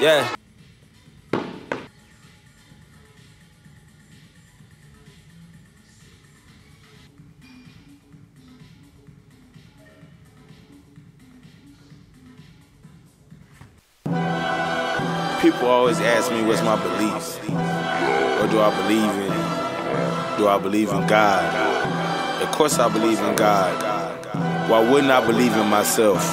Yeah. People always ask me what's my beliefs. What do I believe in? Do I believe in God? Of course I believe in God. Why wouldn't I believe in myself?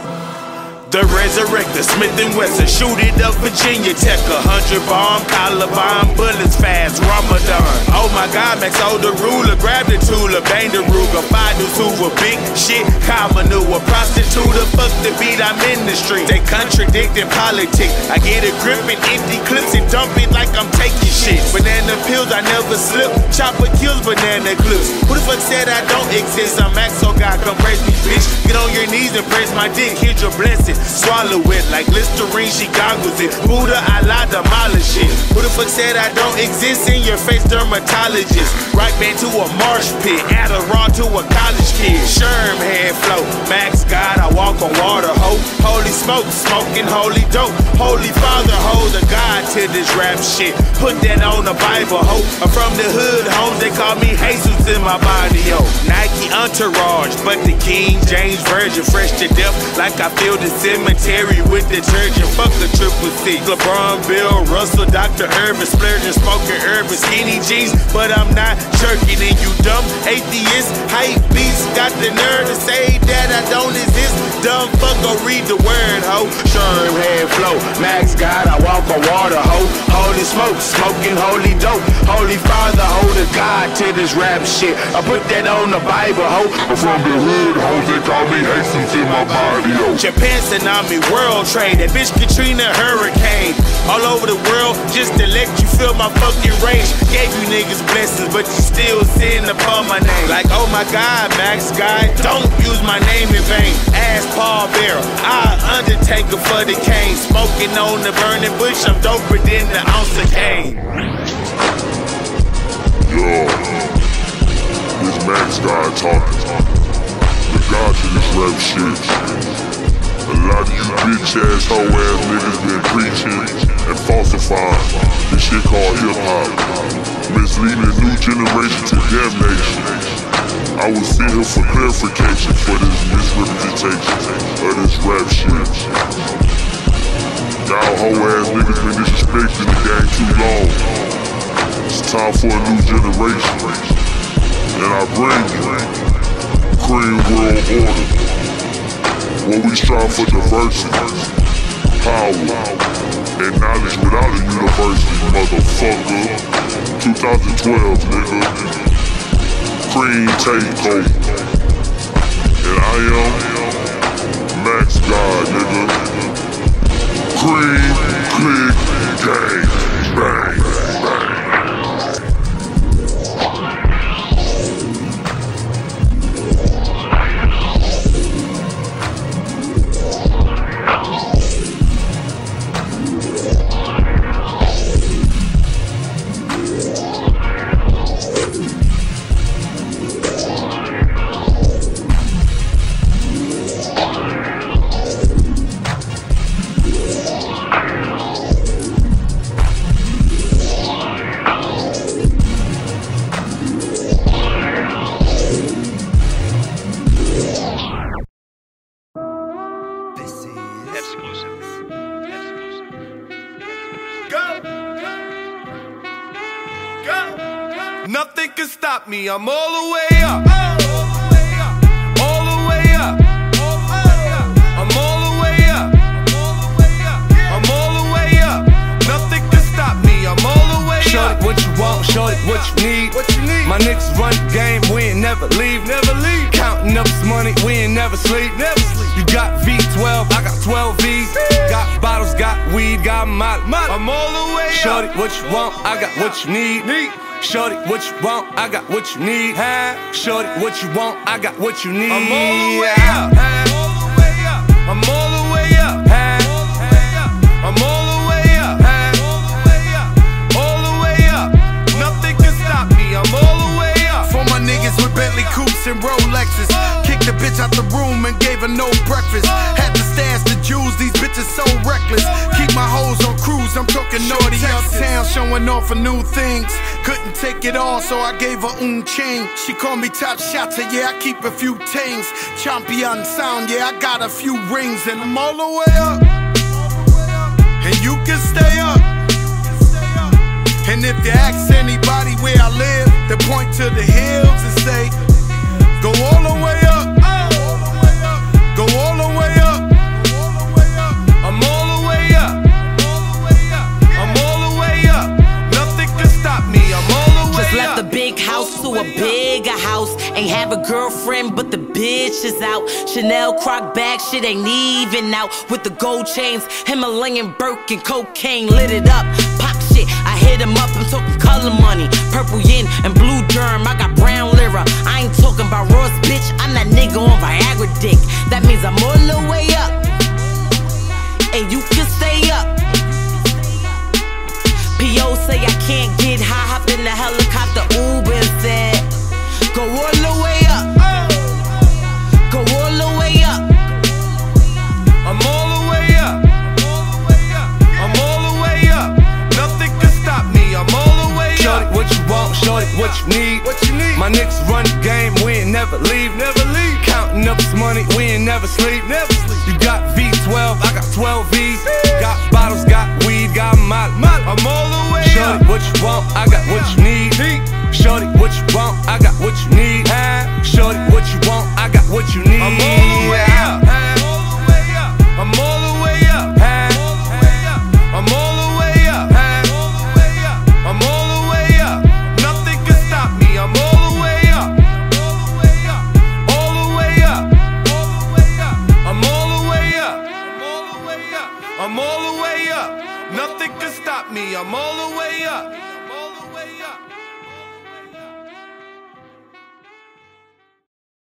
The Resurrector, Smith & Wesson, shoot it up, Virginia Tech, 100 bomb, Columbine, bullets fast, Ramadan. Oh my God, Max Older ruler, grab the Tula, bang the Ruger, Fidus Hoover, big shit, common new, a prostitute, fuck the beat, I'm in the street. They contradicting politics, I get a grip and empty clips and dump it like I'm taking shit. Banana pills, I never slip, chopper kills banana clips. Who the fuck said I don't exist? I'm Max, so God, come praise me, bitch. Get on your knees and praise my dick, here's your blessing. Swallow it like Listerine, she goggles it. Buddha, Allah, demolish it. Who the fuck said I don't exist? In your face, dermatologist. Right band to a marsh pit, Adderall to a college kid. Sherm head flow, Max God, I walk on water, ho. Holy smoke, smoking holy dope. Holy Father, hold a God to this rap shit. Put that on the Bible, ho. I'm from the hood, homes, they call me Jesus in my body, yo. Nike entourage, but the King James Version, fresh to death, like I feel the cemetery with detergent. Fuck the triple C. LeBron, Bill, Russell, Dr. Urban, splurging, smoking urban, skinny jeans, but I'm not jerking. And you dumb atheist, hype beast, got the nerve to say that I don't exist. Dumb fuck, go read the word, ho. Sherm head flow, Max God, I walk on water, ho. Holy smoke, smoking holy dope. Holy Father, hold a God to this rap shit. I put that on the Bible, ho. I'm from the hood, hoes, they call me Jesus in my body, yo. Japan tsunami, world trade, that bitch Katrina hurricane. All over the world, just to let you feel my fucking rage. Gave you niggas blessings, but you still sin upon my name. Like, oh my God, Max God, don't use my name in vain. Ask Paul Bearer, I Undertaker for the cane. Smoking on the burning bush, I'm doper than the ounce of cane. Yo, this Max God talking. The God to this rap shit. A lot of you bitch ass hoe ass niggas been preaching and falsifying this shit called hip hop, misleading a new generation to damnation. I was sent here for clarification for this misrepresentation of this rap shit. Y'all hoe ass niggas been disrespecting the game too long. It's time for a new generation, and I bring you Cream World Order. When we strive for diversity, power, and knowledge without a university, motherfucker. 2012, nigga. Cream takeover. And I am Max God, nigga. Cream, click, gang, bang, bang. Nothing can stop me, I'm all the way up. All the way up. I'm all the way up. I'm all the way up. Nothing can stop me, I'm all the way up. Shorty, what you want, shorty, what you need. My niggas run the game, we ain't never leave. Counting up this money, we ain't never sleep. You got V12, I got 12 V's. Got bottles, got weed, got molly. I'm all the way up. Shorty, what you want, I got what you need. Shorty, what you want, I got what you need. Shorty, what you want, I got what you need. I'm all the way up. I'm all the way up. I'm all the way up. All the way up. Nothing can stop me, I'm all the way up. For my niggas with Bentley coupes and Rolexes, kicked the bitch out the room and gave her no breakfast. Had to stand pass the jewels, these bitches so reckless. Keep my hoes on cruise, I'm talking naughty uptown, showing off for new things. Couldn't take it all, so I gave her chain. She called me top shotter, yeah, I keep a few tings. Champion sound, yeah, I got a few rings. And I'm all the way up, and you can stay up. And if you ask anybody where I live, they point to the hills and say, go all the way up, go all the way up. I'm all the way up, I'm all the way up. Nothing can stop me, I'm all the way up. Just left the big house to a bigger house. Ain't have a girlfriend, but the bitch is out. Chanel Croc bag, shit ain't even out. With the gold chains, Himalayan Birkin, cocaine lit it up. Pop shit, I hit him up, I'm talking color money. Purple yin and blue germ, I got brown lira. I ain't talking about Ross, bitch, I'm that nigga on Viagra dick. That means I'm all the way up, and you can stay up. P.O. say I can't get high, hopped in the helicopter, Uber and said, go all the way up, go all the way up. I'm all the way up, I'm all the way up. Nothing can stop me, I'm all the way up. Shorty, what you want, shorty, what you need. My niggas run the game, we ain't never leave. Counting up this money, we ain't never sleep. You got V12, I got 12 V's. Got bottles, got weed, got molly. I'm all the way Shorty, up. what you want, I got what you need. Shorty, what you want, I got what you need. Shorty, what you want, I got what you need. I'm all the way up, I'm all the way up, I'm all the way up, I'm all the way up. Nothing can stop me, I'm all the way up, all the way up, I'm all the way up, I'm all the way up. Nothing can stop me, I'm all the way up.